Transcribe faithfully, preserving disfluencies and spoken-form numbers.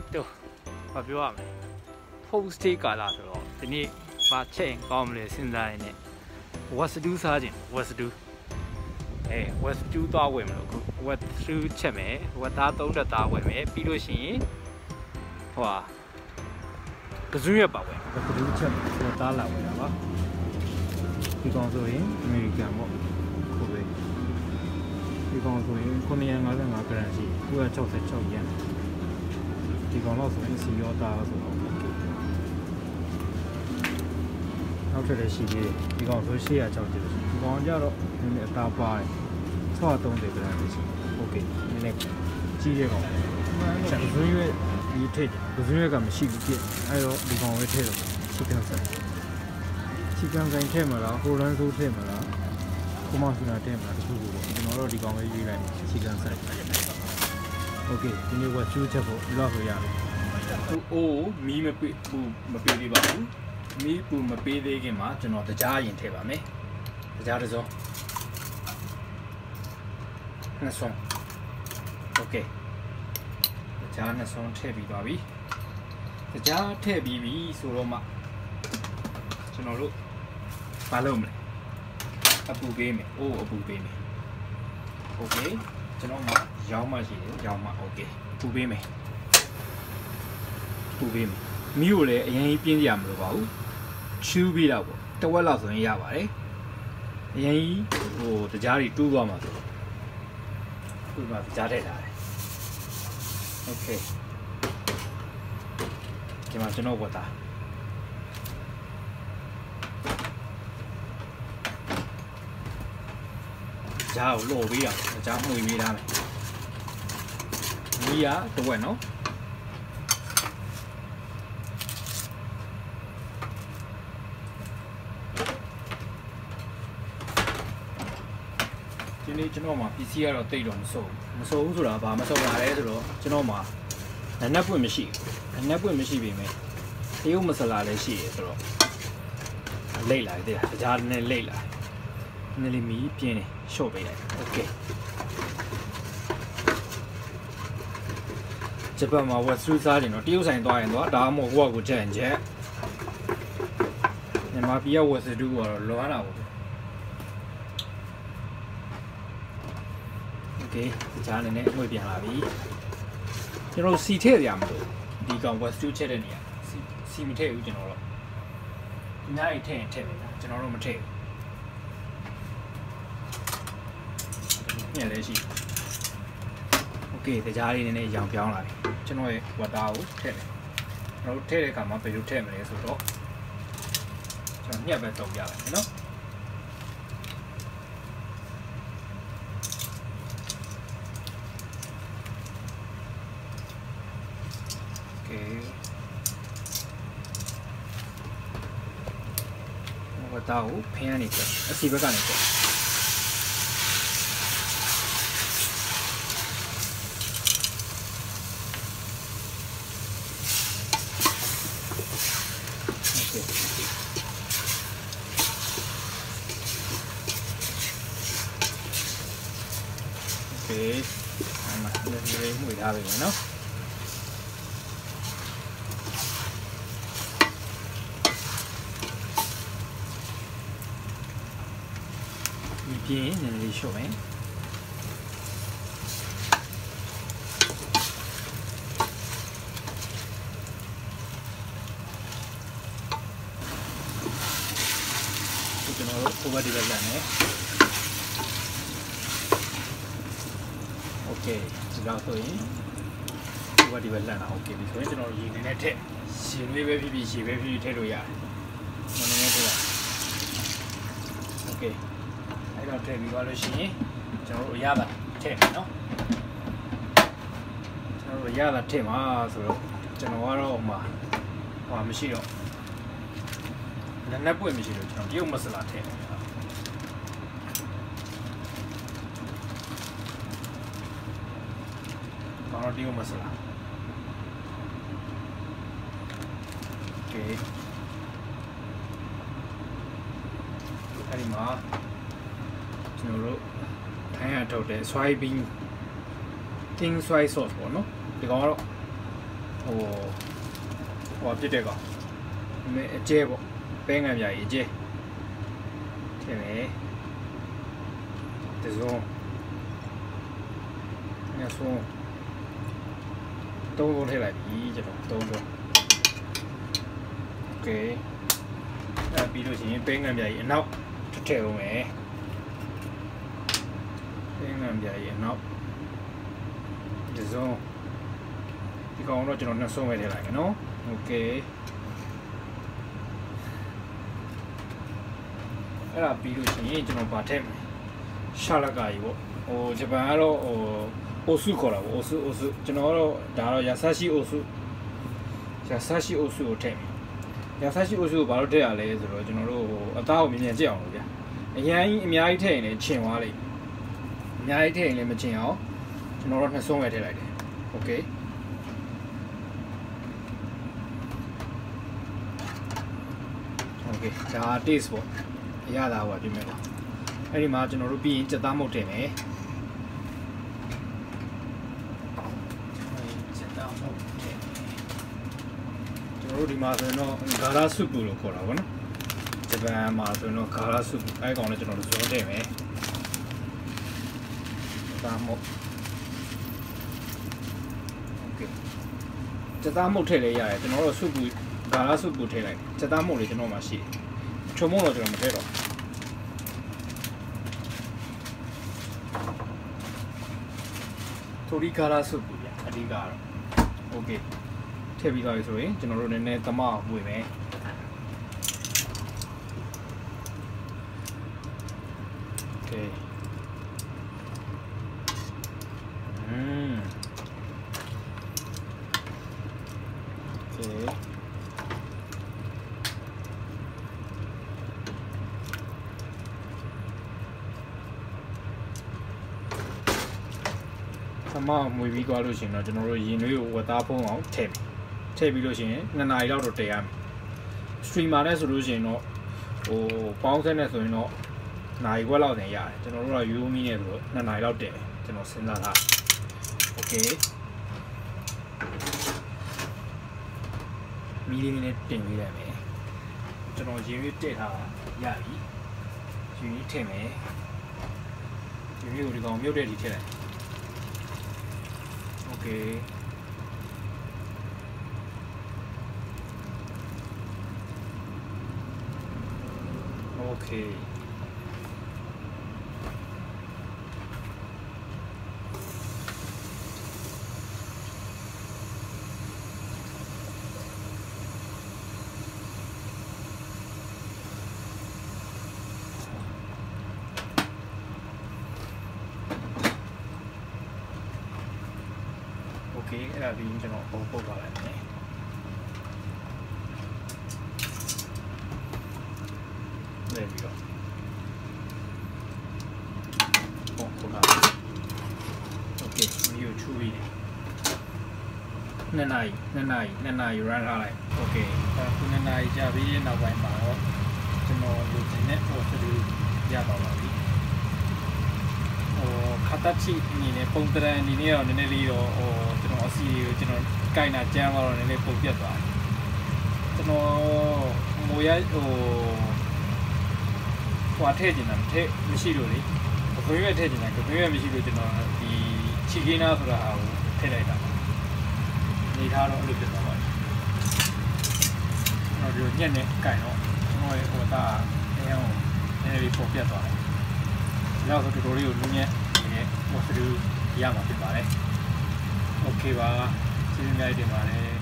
都发表下面 post 这个啦，说今天把钱搞我们的现在呢，我是多少钱？我是多，哎，我是多大位嘛？我是吃没？我打东的大位没？比如先，哇，不重要吧？位，我不多吃，我打来位了吧？你讲说因没有干么？可不可以？你讲说因可能人家人家个人是都要照才照一样。ဒီကောင်တော့ဆိုရင်စီရောတာဆိုတော့နောက်ထပ်လည်းရှိသေးတယ်ဒီကောင်ဆိုရှေ့ရကြောက်ကြည့်လို့ဒီကောင်ကြတော့နည်းနည်းအသားပါတယ်၆၃၀ကရမ်ရှိโอเคနည်းနည်းကြီးတဲ့ကောင်ချက်ဇွန်းရွက်ဒီထည့်ဇွန်းရွက်ကမရှိဘူးပြည့်အဲတော့ဒီကောင်ဝဲထည့်တော့ချီကန်ဆိုင်ချီကန်ဆိုင်ထည့်မလားဟိုလန်းဆိုးထည့်မလားကိုမဆူနာထည့်မလားတခုခုပေါ့ကျွန်တော်တော့ဒီကောင်ပဲရွေးလိုက်ချီကန်ဆိုင်โอเคဒီနေ့ကကျူးချက်ဖို့လောက်ဆိုရတယ်ဟိုအိုးမီးမပေးဘူးမပေးသေးပါဘူးမီးပူမပေးသေးခင်မှာကျွန်တော်တကြားရင်ထည့်ပါမယ်တကြားတစ်စုံနှစ်စုံโอเคတကြားနှစ်စုံထည့်ပြီးပါပြီတကြားထည့်ပြီးပြီဆိုတော့မှကျွန်တော်တို့မလုပ်မလဲအပူပေးမယ်အိုးအပူပေးမယ်โอเคကျွန်တော်မှရောင်းမှရှိတယ်ရောင်းမှโอเคပူပေးမယ်ပူပေးမယ်မီးကိုလည်းအရင်ပြင်းကြရမလို့ပါဘူးချူးပြီးတော့ပေါ့တဝက်လောက်ဆိုရင်ရပါတယ်အရင်ဟိုတကြားတွေတူးသွားမှာဆိုတော့ဒီမှာတကြားထည့်ထားတယ်โอเคဒီမှာကျွန်တော်ဝတ်တာဂျားကိုလော်ပေးရအောင်ဂျားမှွေပေးထားမယ်မီးရတဝက်နော်ဒီနေ့ကျွန်တော်မှာ ပီ စီ ကတော့တိတ်တော့မစိုးဘူးမစိုးဘူးဆိုတာဘာမစိုးတာလဲဆိုတော့ကျွန်တော်မှာနက်ပွင့်မရှိဘူးနက်ပွင့်မရှိပေမဲ့တရုတ်မဆလာလည်းရှိရဆိုတော့လိတ်လာတယ်တကြားနဲ့လိတ်လာနည်းလေးမီးပြင်းတယ်ရှော့ပေးလိုက်โอเคဂျပန်မှာဝက်ဆူစားတယ်နော်တရုတ်ဆိုင်သွားရင်တော့ဒါမှမဟုတ်ဟိုကကိုချက်ချက်မြန်မာပြည်ကဝက်ဆူကတော့လွမ်းလာဘူးโอเคဂျားနေနဲ့ငွေပြန်လာပြီကျွန်တော်စီထည့်ရမှာဒီကောင်ဝက်ဆူချက်တဲ့နေရာစီစီမထည့်ဘူးကျွန်တော်တော့အများကြီးထည့်ရင်ထည့်မယ်ကျွန်တော်တော့မထည့်ဘူးညလည်းရှိโอเคတကြားလေးနည်းနည်းရောင်ပြောင်းလာပြီကျွန်တော်ရဲ့ဝတ်သားကိုထည့်တယ်ကျွန်တော်ထည့်တဲ့အခါမှာဘယ်လိုထည့်မလဲဆိုတော့ကျွန်တော်ညှက်ပဲတုံပြလိုက်မယ်နော်โอเคဝတ်သားကိုဖင်းရနေတယ်အစီဘက်ကနေတယ်โอเคအဲ့မှာလည်းလေးမှုထားပြီနော်ဒီပြင်းနည်းနည်းရှော့မယ်ကျွန်တော်တို့ over develop နဲ့โอเคဒီလောက်ဆိုရင် over develop လာโอเคပြီဆိုရင်ကျွန်တော်ရေနေနဲ့ထည့်ရေလေးပဲဖြစ်ဖြစ်ရေပဲဖြစ်ဖြစ်ထည့်လို့ရတယ်နည်းနည်းထည့်လိုက်โอเคအဲ့တော့ထည့်ပြီးသွားလို့ရှိရင်ကျွန်တော်တို့ရတာထည့်မယ်နော်ကျွန်တော်တို့ရတာထည့်မှာဆိုတော့ကျွန်တော်ကတော့ဟိုမှာဟိုမရှိတော့နည်းနည်းပွင့်မရှိလို့ကျွန်တော်ရုပ်မဆလာထည့်တယ်ဘာလို့ဒီမဆလာโอเคအဲ့ဒီမှာကျွန်တော်တို့ထိုင်းရထုတ်တဲ့ soybean king soy sauce ပေါ့နော်ဒီကောင်ကတော့ဟိုဟိုဖြစ်တဲ့ကောင်အကျဲပေါ့ပဲငံပြကြီးအကျဲထည့်မယ်ဒီစုံညစုံသုံးလုံးထည့်လိုက်ပြီကျွန်တော်သုံးလုံးโอเคအဲပြီးလို့ရှိရင်ပဲငံပြကြီးအနောက်ထည့်အောင်မယ်ပဲငံပြကြီးအနောက်ဒီစုံဒီကောင်တော့ကျွန်တော်နှစ်ဆုံးပဲထည့်လိုက်မယ်နော်โอเคအဲ့ဒါပြီးလို့ရှိရင်ကျွန်တော်ဗာထည့်မယ်ရှာလကာကြီးပေါ့ဟိုဂျပန်ကတော့ဟိုအိုဆုခေါ်တာပေါ့အိုဆုအိုဆုကျွန်တော်ကတော့ဒါတော့ယာဆာရှိအိုဆုယာဆာရှိအိုဆုကိုထည့်မယ်ယာဆာရှိအိုဆုကိုဘာလို့ထည့်ရလဲဆိုတော့ကျွန်တော်တို့အသားကိုမြင်မြင်ကြည့်အောင်လို့ဗျာအရင်ကြီးအများကြီးထည့်ရင်လည်းချင်သွားလိမ့်အများကြီးထည့်ရင်လည်းမချင်အောင်ကျွန်တော်တို့နှစ်ဆုံးပဲထည့်လိုက်တယ်โอเคโอเคဒါ taste ပေါ့အရသာဟိုပြင်မယ်ပေါ့အဲ့ဒီမှာကျွန်တော်တို့ပြီးရင်စက်သားမုတ်ထည့်မယ်စက်သားမုတ်ထည့်ကျွန်တော်တို့ဒီမှာဆိုရင်တော့ဂါရာဆုပူလို့ခေါ်တာပေါ့နော်ဂျပန်မှာဆိုရင်တော့ဂါရာဆုပူအဲ့ကောင်လည်းကျွန်တော်တို့ဇွန်ထည့်မယ်စက်သားမုတ်โอเคစက်သားမုတ်ထည့်လဲရတယ်ကျွန်တော်တို့ဆုပူဂါရာဆုပူထည့်လိုက်စက်သားမုတ်လေးကျွန်တော်မှရှိတယ်ချုံမုတ်တော့ကျွန်တော်မထည့်တော့တိုရီကာရာဆုပ်ပြအဓိကတော့โอเคထည့်ပြီးသွားပြီဆိုရင်ကျွန်တော်တို့နည်းနည်းသမအောင်ပွေမယ်โอเคอืมโอเคသမမွေပြီးသွားလို့ရှိရင်တော့ကျွန်တော်တို့ရင်သွေးကိုဝတ်သားဖုံးအောင်ထည့်ထည့်ပြီးလို့ရှိရင်နှစ်နာရီလောက်တော့တည်ရမယ်စထရီမာနဲ့ဆိုလို့ရှိရင်တော့ဟိုပေါင်းဆက်နဲ့ဆိုရင်တော့နာရီခွက်လောက်တင်ရတယ်ကျွန်တော်တို့ကယူမီနဲ့ဆိုတော့နှစ်နာရီလောက်တည်တယ်ကျွန်တော်စဉ်းစားထားโอเคမီလီမီနဲ့တင်ပေးလိုက်မယ်ကျွန်တော်ရင်သွေးတည်ထားရပြီရင်သွေးထည့်မယ်ရင်သွေးကိုဒီကောင်မြုပ်တဲ့ဒီထည့်လိုက်Okay. Okay. Okay, အဲ့ဒါပြီးကျွန်တော်ပုံပုတ်ပါလိုက်မယ်။လဲပြီးတော့ပုံပုတ်ပါ။ Okay, မျိုးချူပြီးတယ်။နှစ်နာရီနှစ်နာရီနှစ်နာရီ run ထားလိုက်။ Okay, အခုနှစ်နာရီကြာပြီးနောက်ပိုင်းမှာတော့ကျွန်တော်လူချင်းနဲ့ order ရပါပါပြီ။ဟိုခါတချီအနေနဲ့ပုံတရံအနေနဲ့တော့နည်းနည်းလေးတော့ဟိုကျွန်တော်အစီကိုကျွန်တော်ကိုင်တာကြမ်းသွားတော့နည်းနည်းပုံပြတ်သွားတယ်ကျွန်တော်ငိုရဟိုဟွာထည့်နေတာထည့်မရှိလို့လေအခွင့်ရထည့်နေတာခွင့်ရမရှိလို့ကျွန်တော်ဒီချီကင်းနာဆိုတာဟာကိုထည့်လိုက်တာနေထားတော့အဲ့လိုဖြစ်သွားပါတယ်ကျွန်တော်ဒီညက်နဲ့ကိုင်တော့ကျွန်တော်ရဲ့ဟိုတာအဲဟိုနည်းနည်းလေးပုံပြတ်သွားတယ်နောက်ဆိုတော်တော်လေးကိုနည်းနည်းနေဟိုစတူရမှာဖြစ်ပါတယ်โอเคပါကျေးဇူးများတင်ပါတယ်